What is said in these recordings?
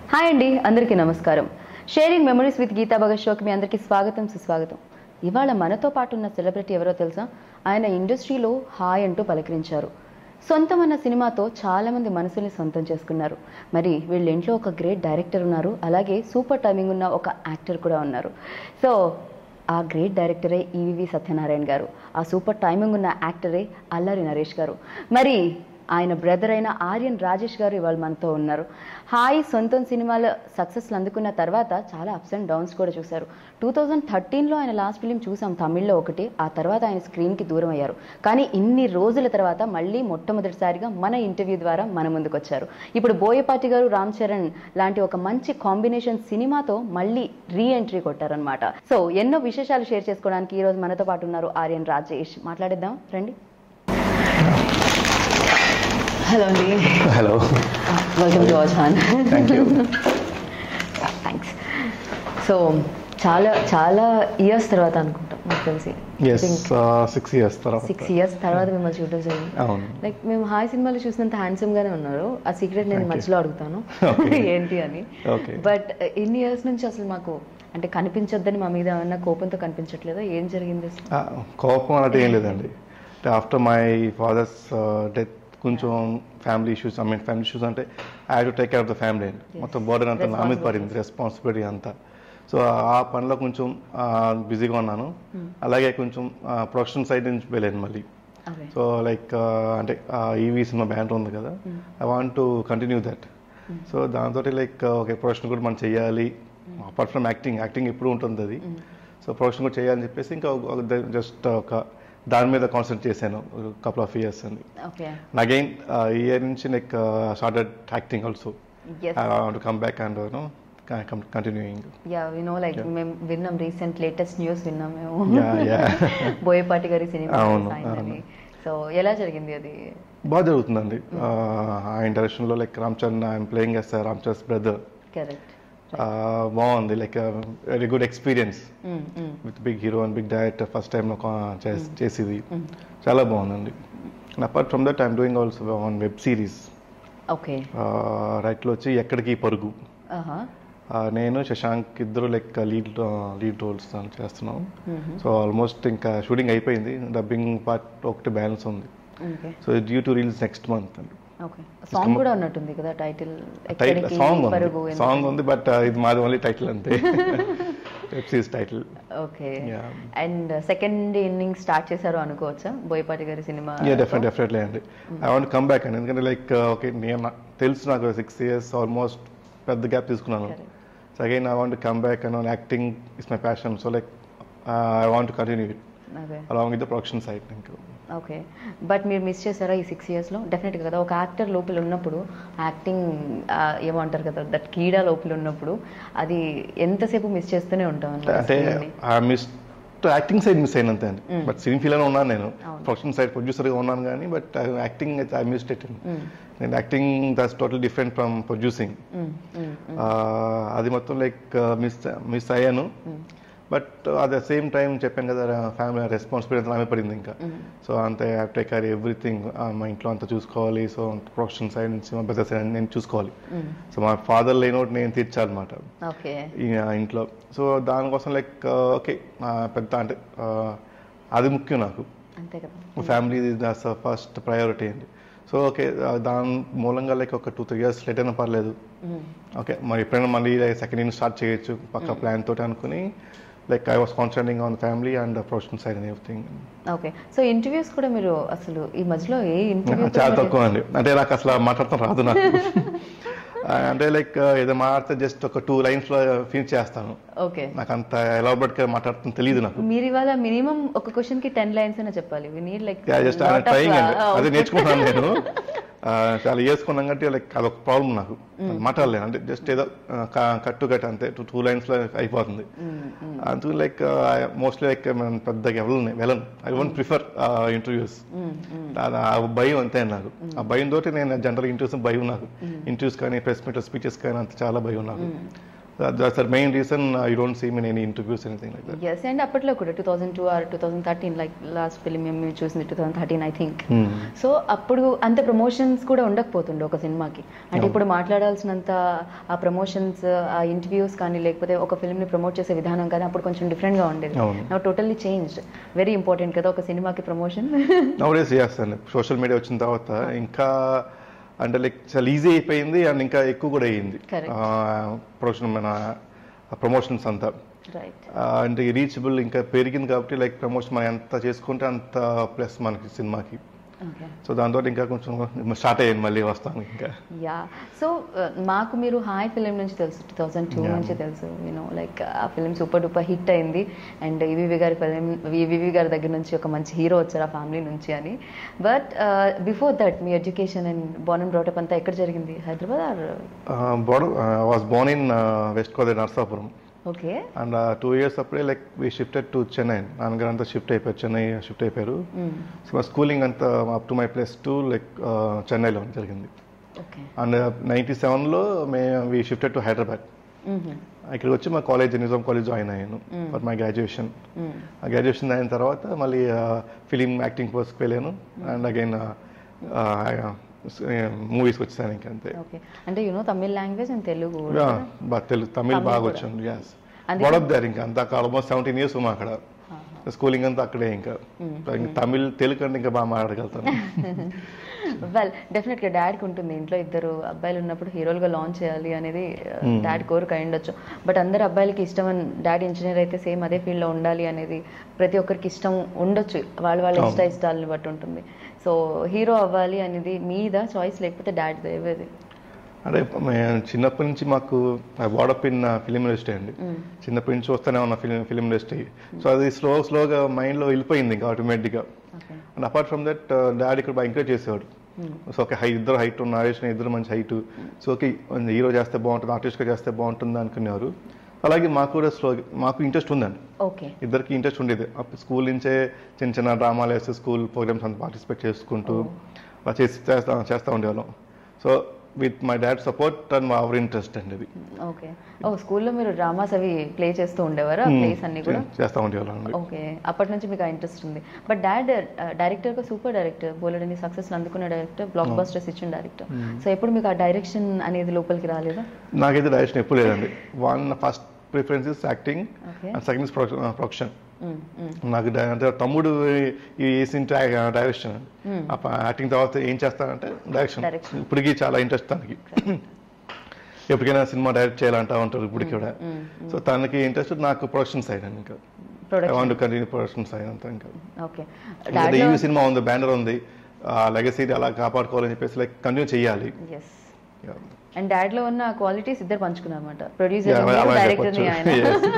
Hi అండి, అందరికీ నమస్కారం. Sharing memories with Geeta Bhagat షోకి మీ అందరికీ స్వాగతం, సుస్వాగతం. ఇవాళ మనతో పాటు ఉన్న సెలబ్రిటీ ఎవరో తెలుసా? ఆయన ఇండస్ట్రీలో హాయ్ అంటూ పలకరించారు. సొంతం అన్న సినిమాతో చాలామంది మనసుల్ని సొంతం చేసుకున్నారు. మరి వీళ్ళ ఇంట్లో ఒక గ్రేట్ డైరెక్టర్ ఉన్నారు, అలాగే సూపర్ టైమింగ్ ఉన్న ఒక యాక్టర్ కూడా ఉన్నారు. సో ఆ గ్రేట్ డైరెక్టరే ఈవీవి సత్యనారాయణ గారు, ఆ సూపర్ టైమింగ్ ఉన్న యాక్టరే అల్లరి నరేష్ గారు. మరి ఆయన బ్రదర్ అయిన ఆర్యన్ రాజేష్ గారు ఇవాళ మనతో ఉన్నారు. హాయ్ సొంతం సినిమాల సక్సెస్లు అందుకున్న తర్వాత చాలా అప్స్ అండ్ డౌన్స్ కూడా చూశారు. 2013లో ఆయన లాస్ట్ ఫిలిం చూసాం, తమిళ్లో ఒకటి. ఆ తర్వాత ఆయన స్క్రీన్కి దూరం అయ్యారు. కానీ ఇన్ని రోజుల తర్వాత మళ్ళీ మొట్టమొదటిసారిగా మన ఇంటర్వ్యూ ద్వారా మన ముందుకు వచ్చారు. ఇప్పుడు బోయపాటి గారు, రామ్ చరణ్ లాంటి ఒక మంచి కాంబినేషన్ సినిమాతో మళ్ళీ రీ ఎంట్రీ కొట్టారనమాట. సో ఎన్నో విశేషాలు షేర్ చేసుకోవడానికి ఈరోజు మనతో పాటు ఉన్నారు ఆర్యన్ రాజేష్. మాట్లాడేద్దాం రండి. హలో అండి. Hello, welcome to our channel. Thanks. So చాలా చాలా ఇయర్స్ తర్వాత అనుకుంటాం నాకు తెలిసి. 6 years తర్వాత. 6 years తర్వాత మిమ్మల్ని చూడడం జరిగింది. లైక్ మేము హాయ్ సినిమాలో చూసినంత హ్యాండ్సమ్ గానే ఉన్నారు. ఆ సీక్రెట్ నేను మధ్యలో అడుగుతాను ఏంటి అని. బట్ ఇన్ని ఇయర్స్ నుంచి అసలు మాకు అంటే కనిపించొద్దని మా మీద ఏమన్నా కోపంతో కనిపించట్లేదా? ఏం జరిగింది? కోపం అంటే ఏం లేదండి. ఆఫ్టర్ మై ఫాదర్స్ డెత్ కొంచెం ఫ్యామిలీ ఇష్యూస్ అంటే I have to take care of the family అండి. మొత్తం బర్డెన్ అంతా నా మీద పడింది, రెస్పాన్సిబిలిటీ అంతా. సో ఆ పనిలో కొంచెం బిజీగా ఉన్నాను. అలాగే కొంచెం ప్రొడక్షన్ సైడ్ నుంచి వెళ్ళాను మళ్ళీ. సో లైక్ అంటే ఈవీ సినిమా బ్యానర్ ఉంది కదా, I want to continue that. So దాంతో లైక్ ఓకే, ప్రొడక్షన్ కూడా మనం చేయాలి. అపార్ట్ ఫ్రమ్ యాక్టింగ్ ఎప్పుడు ఉంటుంది అది. సో ప్రొడక్షన్ కూడా చేయాలని చెప్పేసి ఇంకా జస్ట్ ఒక దాని మీద కాన్సన్ట్రేట్ చేశాను కపుల్ ఆఫ్ ఇయర్స్ అండి. అగైన్ ఈ ఇయర్ నుంచి like started acting also. I want to come back and continuing. Yeah we know, like మేము విన్నాం రీసెంట్ లేటెస్ట్ న్యూస్ విన్నాం మేము. బోయపాటి గారి సినిమా. సో ఎలా జరిగింది అది? బాగా జరుగుతుందండి. ఆయన డైరెక్షన్లో like Ram Charan, I'm playing as Ram Charan's brother. Correct. బాగుంది, like very good experience with big hero and big director. First time చేసేది చాలా బాగుందండి. And apart from that I'm doing also one web series. Okay. రైట్లో వచ్చి ఎక్కడికి పరుగు. నేను శశాంక్ ఇద్దరు లైక్ లీడ్ రోల్స్ చేస్తున్నాం. సో ఆల్మోస్ట్ ఇంకా షూటింగ్ అయిపోయింది, డబ్బింగ్ పార్ట్ ఒకటి బ్యాలెన్స్ ఉంది. So due to release next month అండి. సాంగ్ కూడా ఉన్నట్టుంది కదా, టైటిల్ సాంగ్ ఉంది, బట్ ఇది మాది ఓన్లీ టైటిల్ అంతే. Web series title. Okay. And second inning start చేశారు అనుకోవచ్చా బోయపాటి గారి సినిమా? డెఫినెట్లీ అండి. ఐ వాంట్ కమ్ బ్యాక్ అండి. ఎందుకంటే లైక్ ఓకే, నేను తెలుసు నాకు 6 years ఆల్మోస్ట్ పెద్ద గ్యాప్ తీసుకున్నాను. So again I want come back and acting is my passion. So like I want continue it along with the production side. Thank you. Okay. But మీరు miss చేశారా ఈ 6 yearsలో? డెఫినెట్గా కదా, ఒక యాక్టర్ లోపల ఉన్నప్పుడు యాక్టింగ్ ఏమంటారు కదా, దట్ కీడా లోపల ఉన్నప్పుడు అది ఎంతసేపు మిస్ చేస్తూనే ఉంటాం. అంటే యాక్టింగ్ సైడ్ మిస్ అయినంతే అండి. బట్ సినీ ఫీల్డ్లో ఉన్నాను నేను, ప్రొడక్షన్ సైడ్ ప్రొడ్యూసర్గా ఉన్నాను కానీ, but acting I missed it. నేను acting that's total different from producing. అది మొత్తం లైక్ మిస్ అయ్యాను. But at the same time చెప్పాను కదా, ఫ్యామిలీ రెస్పాన్సిబిలిటీ నామే పడింది ఇంకా. సో అంతే, ఐ టేక్ కేర్ ఎవ్రీథింగ్. మా ఇంట్లో అంతా చూసుకోవాలి. సో ప్రొడక్షన్ సైడ్ నుంచి మా బిజినెస్ సైడ్ నేను చూసుకోవాలి. సో మా ఫాదర్ లేనోటి నేను తీర్చాలన్నమాట ఇంట్లో. సో దానికోసం లైక్ ఓకే, పెద్ద అంటే అది ముఖ్యం నాకు. ఫ్యామిలీ దాట్స్ ఫస్ట్ ప్రయారిటీ అండి. సో ఓకే, దాని మూలంగా లైక్ ఒక 2-3 years లేట్ అయినా పర్లేదు. ఓకే, మరి ఎప్పుడైనా మళ్ళీ సెకండ్ ఇయర్ స్టార్ట్ చేయొచ్చు పక్క ప్లాన్ తోటి అనుకుని like I was concentrating on family and production side and everything. Okay. So interviews కూడా మీరు అసలు ఈ మధ్యలో ఏ ఇంటర్వ్యూ? చాలా తక్కువ అండి. అంటే నాకు అసలు మాట్లాడటం రాదు నాకు. అంటే లైక్ ఏదో మాట్లాడితే జస్ట్ ఒక 2 lines లో ఫినిష్ చేస్తాను. ఓకే. నాకు అంత ఎలాబరేట్ గా మాట్లాడటం తెలియదు నాకు. మీరు ఇవాళ మినిమం ఒక క్వశ్చన్ కి 10 lines అయినా చెప్పాలి. We need like just trying అండి. అదే నేర్చుకుంటున్నాను నేను. చాలా ఇయర్స్ కొన్నాం కాబట్టి లైక్ అదొక ప్రాబ్లం నాకు, మాట్లాడలేను. అంటే జస్ట్ ఏదో కట్టు అంతే 2 lines లో అయిపోతుంది. అందుకు లైక్ మోస్ట్లీ లైక్ పెద్దగా వెళ్ళను. I won't prefer interviews. ఆ భయం అంతే నాకు. ఆ భయం తోటి నేను జనరల్ ఇంటర్వ్యూస్ భయం నాకు. ఇంటర్వ్యూస్ కానీ ప్రెస్ మీట్ స్పీచెస్ కానీ అంత చాలా భయం నాకు. That's the main reason you don't see me in any interviews, anything like that. Yes and అప్పట్లో కూడా 2002 ఆర్ 2013 లైక్ లాస్ట్ ఫిలిం మేము చూసింది 2013 ఐ థింక్. సో అప్పుడు అంత ప్రమోషన్స్ కూడా ఉండకపోతుండే ఒక సినిమాకి. అంటే ఇప్పుడు మాట్లాడాల్సినంత ఆ ప్రమోషన్స్, ఆ ఇంటర్వ్యూస్ కానీ లేకపోతే ఒక ఫిల్మ్ని ప్రమోట్ చేసే విధానం కానీ అప్పుడు కొంచెం డిఫరెంట్గా ఉండేది. Now totally changed. Very important కదా ఒక సినిమాకి ప్రమోషన్. నౌడేస్ చేస్తాను. సోషల్ మీడియా వచ్చిన తర్వాత ఇంకా అంటే లైక్ చాలా ఈజీ అయిపోయింది అండ్ ఇంకా ఎక్కువ కూడా అయ్యింది ప్రొడక్షన్, మన ప్రమోషన్స్ అంతా. అంటే రీచబుల్ ఇంకా పెరిగింది కాబట్టి లైక్ ప్రమోషన్ మనం ఎంత చేసుకుంటే అంత ప్లస్ మనకి సినిమాకి. సో దాంతో ఇంకా కొంచెం స్టార్ట్ అయ్యాను మళ్ళీ వస్తాను ఇంకా. యా సో మాకు మీరు హాయ్ ఫిలిం నుంచి తెలుసు, 2002 నుంచి తెలుసు. యూనో లైక్ ఆ ఫిలిం సూపర్ డూపర్ హిట్ అయింది అండ్ ఈవీవి గారి ఫిలిం, ఈవీవి గారి దగ్గర నుంచి ఒక మంచి హీరో వచ్చారు ఆ ఫ్యామిలీ నుంచి అని. బట్ బిఫోర్ దట్ మీ education and born and brought up అంతా ఎక్కడ జరిగింది? Hyderabad or? Was born in West Godavari, Narsapuram. Okay. And 2 years అప్పుడే like we shifted to Chennai. నాన్నగారు అంతా షిఫ్ట్ అయిపోయారు, చెన్నై షిఫ్ట్ అయిపోయారు. సో మా స్కూలింగ్ అంతా అప్ టు మై +2 లైక్ చెన్నైలో జరిగింది. అండ్ 97లో వి షిఫ్టెడ్ టు హైదరాబాద్. ఇక్కడికి వచ్చి మా కాలేజ్, నిజాం కాలేజ్ జాయిన్ అయ్యాను ఫర్ మై గ్రాడ్యుయేషన్. ఆ గ్రాడ్యుయేషన్ అయిన తర్వాత మళ్ళీ ఫిలిం యాక్టింగ్ కోర్స్కి వెళ్ళాను అండ్ అగైన్ మూవీస్కి వచ్చాను ఇంకా అంతే. అంటే you know Tamil language and Telugu, Tamil బాగా వచ్చాను. యాస్ వాట్ దార్ ఇంకా అంతా ఆల్మోస్ట్ 17 years ఉన్నా అక్కడ. స్కూలింగ్ అంతా అక్కడే. ఇంకా తమిళ్, తెలుగు అంటే ఇంకా బాగా మాట్లాడగలుగుతాను. వెల్ డెఫినెట్గా డాడ్కి ఉంటుంది ఇంట్లో ఇద్దరు అబ్బాయిలు ఉన్నప్పుడు హీరోలుగా లాంచ్ చేయాలి అనేది డాడ్ కోరిక అయ్యుండొచ్చు. బట్ అందరు అబ్బాయిలకి ఇష్టం, డాడీ ఇంజనీర్ అయితే సేమ్ అదే ఫీల్డ్లో ఉండాలి అనేది ప్రతి ఒక్కరికి ఇష్టం ఉండొచ్చు, వాళ్ళ ఇష్టాలను బట్టి ఉంటుంది. సో హీరో అవ్వాలి అనేది మీద చాయిస్ లేకపోతే డాడ్ ఏవేది? అంటే చిన్నప్పటి నుంచి మాకు వాడప్ ఇన్ ఫిలిం ఇండస్ట్రీ అండి. చిన్నప్పటి నుంచి వస్తూనే ఉన్న ఫిలిం ఇండస్ట్రీ. సో అది స్లోగా మైండ్లో వెళ్ళిపోయింది ఇంకా ఆటోమేటిక్గా. And apart from that daddy ఇక్కడ బాగా ఎంకరేజ్ చేసేవాడు. సో ఓకే ఇద్దరు హైట్ ఉన్న నరేష్, ఇద్దరు మంచి హైట్. సో ఓకే హీరో చేస్తే బాగుంటుంది, ఆర్టిస్ట్గా చేస్తే బాగుంటుంది అనుకునేవారు. అలాగే మాకు కూడా మాకు ఇంట్రెస్ట్ ఉందండి. ఇద్దరికి ఇంట్రెస్ట్ ఉండేది. అప్పుడు స్కూల్ నుంచే చిన్న చిన్న డ్రామాలు వేస్తే స్కూల్ ప్రోగ్రామ్స్ అంతా పార్టిసిపేట్ చేసుకుంటూ చేస్తూ ఉండేవాళ్ళం. So with my dad support and our interest అండి అది. ఓకే. స్కూల్లో మీరు డ్రామాస్ అవి ప్లే చేస్తూ ఉండేవారా? ప్లేస్ అన్ని కూడా చేస్తూ ఉండేవాళ్ళం. ఓకే. అప్పటి నుంచి మీకు ఆ ఇంట్రెస్ట్ ఉంది. బట్ డాడ్ డైరెక్టర్గా సూపర్ డైరెక్టర్, బోలెడని సక్సెస్ అందుకున్న డైరెక్టర్, బ్లాక్ బస్టర్స్ ఇచ్చిన డైరెక్టర్. సో ఎప్పుడు మీకు ఆ డైరెక్షన్ అనేది లోపలికి రాలేదా? నాకైతే డైరెక్షన్ ఎప్పుడు లేదండి. First preference is acting and second is production. నాకు అంటే తమ్ముడు డైరెక్షన్, యాక్టింగ్ తర్వాత ఏం చేస్తానంటే డైరెక్షన్. ఇప్పటికీ చాలా ఇంట్రెస్ట్ తనకి. ఎప్పటికైనా సినిమా డైరెక్ట్ చేయాలంటా ఉంటారు ఇప్పటికి కూడా. సో తనకి ఇంట్రెస్ట్, నాకు ప్రొడక్షన్ సైడ్ అండి. ఇంకా I want to continue production side అంతా. ఇంకా ఈ సినిమా ఉంది, బ్యానర్ ఉంది, లెగసీ అలా కాపాడుకోవాలని చెప్పేసి లైక్ కంటిన్యూ చేయాలి. అండ్ డాడ్ లో ఉన్న క్వాలిటీస్ ఇద్దరు పంచుకున్నారన్నమాట, ప్రొడ్యూసర్ డైరెక్టర్ ని ఆయన.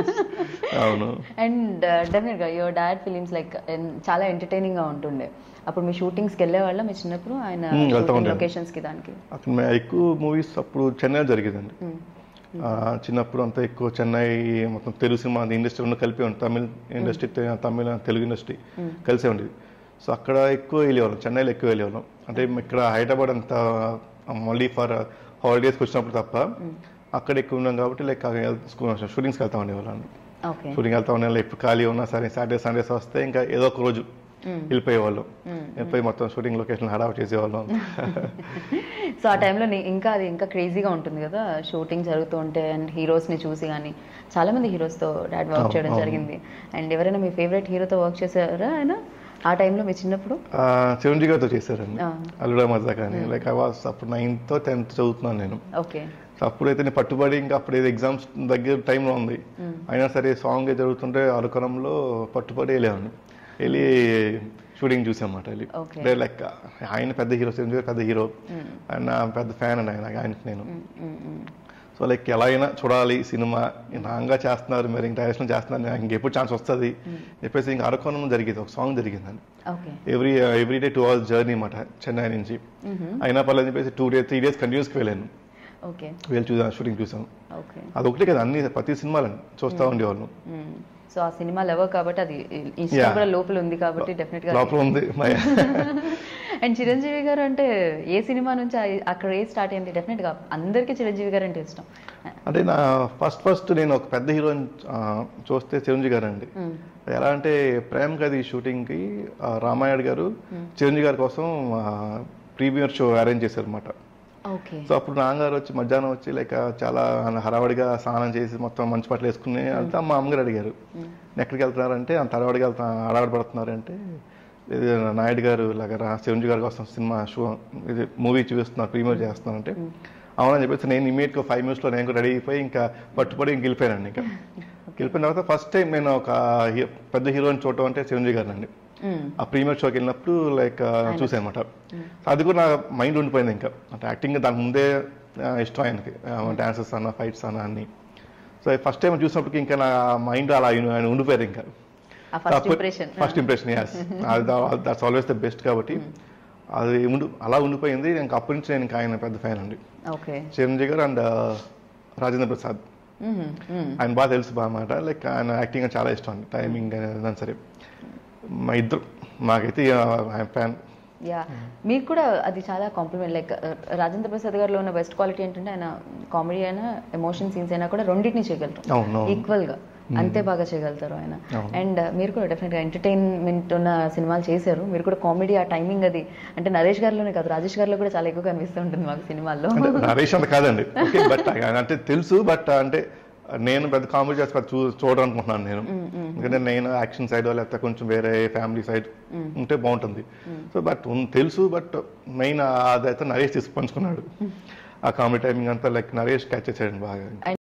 అండ్ డెఫినెట్ గా యువర్ డాడ్ ఫిలిమ్స్ లైక్ చాలా ఎంటర్టైనింగ్ గా ఉంటుండే. అప్పుడు మీ షూటింగ్స్ కి వెళ్ళే వాళ్ళ మీ చిన్నప్పుడు ఆయన లొకేషన్స్ కి? దానికి ఎక్కువ మూవీస్ అప్పుడు చెన్నై జరిగేదండి. చిన్నప్పుడు అంతా ఎక్కువ చెన్నై మొత్తం తెలుగు సినిమా ఇండస్ట్రీ ఉన్న కలిపి ఉంది. తమిళ ఇండస్ట్రీ, తమిళ తెలుగు ఇండస్ట్రీ కలిసే ఉండేది. సో అక్కడ ఎక్కువ వెళ్ళేవాళ్ళం, చెన్నైలో ఎక్కువ వెళ్ళేవాళ్ళం. అంటే ఇక్కడ హైదరాబాద్ అంతా మళ్ళీ ఫర్ హాలిడేస్కి వచ్చినప్పుడు తప్ప అక్కడ ఎక్కువ ఉన్నాం కాబట్టి లైక్ షూటింగ్స్కి వెళ్తా ఉండేవాళ్ళం. షూటింగ్ వెళ్తా ఉండేవాళ్ళు. ఎప్పుడు ఖాళీ ఉన్నా సరే సాటర్డే సండేస్ వస్తే ఇంకా ఏదో ఒక రోజు వెళ్ళిపోయేవాళ్ళం. వెళ్ళిపోయి మొత్తం షూటింగ్ లొకేషన్ హడావుడి చేసేవాళ్ళం. సో ఆ టైంలో ఇంకా అది ఇంకా క్రేజీగా ఉంటుంది కదా షూటింగ్ జరుగుతూ ఉంటే. అండ్ హీరోస్ని చూసి కానీ చాలా మంది హీరోస్తో డాడ్ వర్క్ చేయడం జరిగింది. అండ్ ఎవరైనా మీ ఫేవరెట్ హీరోతో వర్క్ చేశారా ఆయన ఆ టైంలో మీ చిన్నప్పుడు? చిరంజీవి గారితో చేశారండి, అల్లుడా మజా. కానీ లైక్ ఐ వాస్ అప్పుడు 9th or 10th చదువుతున్నాను నేను. ఓకే. అప్పుడైతే నేను పట్టుబడి ఇంకా అప్పుడు ఎగ్జామ్స్ దగ్గర టైంలో ఉంది, అయినా సరే సాంగ్ జరుగుతుంటే అరకొరంలో పట్టుబడి వెళ్ళాను. వెళ్ళి షూటింగ్ చూసామాట. వెళ్ళి అంటే లైక్ ఆయన పెద్ద హీరో, చిరంజీవి పెద్ద హీరో అండ్ నా పెద్ద ఫ్యాన్ అండి ఆయనకి నేను. సో లైక్ ఎలా అయినా చూడాలి సినిమా, నాంగా చేస్తున్నారు మీరు, ఇంక డైరెక్షన్ చేస్తున్నారు, నాకు ఇంకెప్పుడు ఛాన్స్ వస్తుంది చెప్పేసి ఇంకా అరకొనం జరిగేది, ఒక సాంగ్ జరిగిందండి. ఎవ్రీ డే 2 hours జర్నీ అన్నమాట చెన్నై నుంచి. అయినా పర్లేదు చెప్పేసి 2-3 days కంటిన్యూస్కి వెళ్ళాను. వెళ్ళి చూసాను, షూటింగ్ చూసాను. అది ఒకటే కదా, అన్ని ప్రతి సినిమాలని చూస్తూ ఉండేవాళ్ళు. సో ఆ సినిమా లవర్ కాబట్టి అది ఇన్స్టా కూడా లోపల ఉంది కాబట్టి డెఫినెట్ గా లోపల ఉంది. అండ్ చిరంజీవి గారు అంటే ఏ సినిమా నుంచి అక్కడ ఏ స్టార్ట్ అయింది? డెఫినెట్ గా అందరికీ చిరంజీవి గారు అంటే ఇష్టం. అంటే నా ఫస్ట్ నేను ఒక పెద్ద హీరోని చూస్తే చిరంజీవి గారు అండి. ఎలా అంటే ప్రేమ్ గది షూటింగ్కి రామాయణ గారు చిరంజీవి గారి కోసం ప్రీమియర్ షో అరేంజ్ చేశారు అనమాట. సో అప్పుడు నాన్నగారు వచ్చి మధ్యాహ్నం వచ్చి లైక్ చాలా హడావడిగా స్నానం చేసి మొత్తం మంచి బట్టలు వేసుకుని అంతా మా అమ్మగారు అడిగారు ఎక్కడికి వెళ్తున్నారంటే అంత హడావడిగా హడావడి పడుతున్నారంటే ఇది నాయుడు గారు ఇలాగ చిరంజీవి గారి కోసం సినిమా షో ఇది మూవీ చూపిస్తున్నారు ప్రీమియర్ చేస్తున్నారంటే అవునని చెప్పేసి నేను ఇమీడియట్గా 5 minutes నేను కూడా రెడీ అయిపోయి ఇంకా పట్టుబడి ఇంక వెళ్ళిపోయానండి. ఇంకా వెళ్ళిపోయిన తర్వాత ఫస్ట్ టైం నేను ఒక పెద్ద హీరోని చూడటం అంటే చిరంజీవి గారు అండి. ఆ ప్రీమియర్ షోకి వెళ్ళినప్పుడు లైక్ చూసాను అనమాట. అది కూడా నా మైండ్ ఉండిపోయింది. ఇంకా అంటే యాక్టింగ్ దాని ముందే ఇష్టం ఆయనకి, డాన్సెస్ అన్న ఫైట్స్ అన్న అన్ని. సో ఫస్ట్ టైం చూసినప్పటికి ఇంకా నా మైండ్ అలా ఆయన ఉండిపోయారు. ఇంకా first impression as that's always the best. కాబట్టి అది అలా ఉండిపోయింది. ఇంకా అప్పటి నుంచి నేను ఇంకా ఆయన పెద్ద ఫ్యాన్ అండి. చిరంజీవి గారు అండ్ రాజేంద్ర ప్రసాద్ ఆయన బాగా తెలుసు బాగా మాట. లైక్ ఆయన యాక్టింగ్ చాలా ఇష్టం అండి, టైమింగ్ అనేది సరే. మా ఇద్దరు మాకైతే ఫ్యాన్. మీకు కూడా అది చాలా కాంప్లిమెంట్. లైక్ రాజేంద్ర ప్రసాద్ గారిలో ఉన్న బెస్ట్ క్వాలిటీ ఏంటంటే ఆయన కామెడీ అయినా ఎమోషన్ సీన్స్ అయినా కూడా రెండింటిని చేయగలుగుతారు ఈక్వల్ గా, అంతే బాగా చేయగలుగుతారు ఆయన. అండ్ మీరు కూడా డెఫినెట్ గా ఎంటర్టైన్మెంట్ ఉన్న సినిమాలు చేశారు. మీరు కూడా కామెడీ ఆ టైమింగ్ అది అంటే నరేష్ గారిలోనే కాదు రాజేష్ గారిలో కూడా చాలా ఎక్కువ కనిపిస్తూ ఉంటుంది మాకు సినిమాల్లో. నరేష్ అంత కాదండి బట్ అంటే తెలుసు, బట్ అంటే నేను పెద్ద కామెడీ చేసి చూడాలనుకుంటున్నాను నేను. ఎందుకంటే నేను యాక్షన్ సైడ్ లేకపోతే కొంచెం వేరే ఫ్యామిలీ సైడ్ ఉంటే బాగుంటుంది. సో బట్ తెలుసు, బట్ మెయిన్ అదైతే నరేష్ తీసుకు పంచుకున్నాడు ఆ కామెడీ టైమింగ్ అంతా. లైక్ నరేష్ క్యాచ్ చేసాడు బాగా.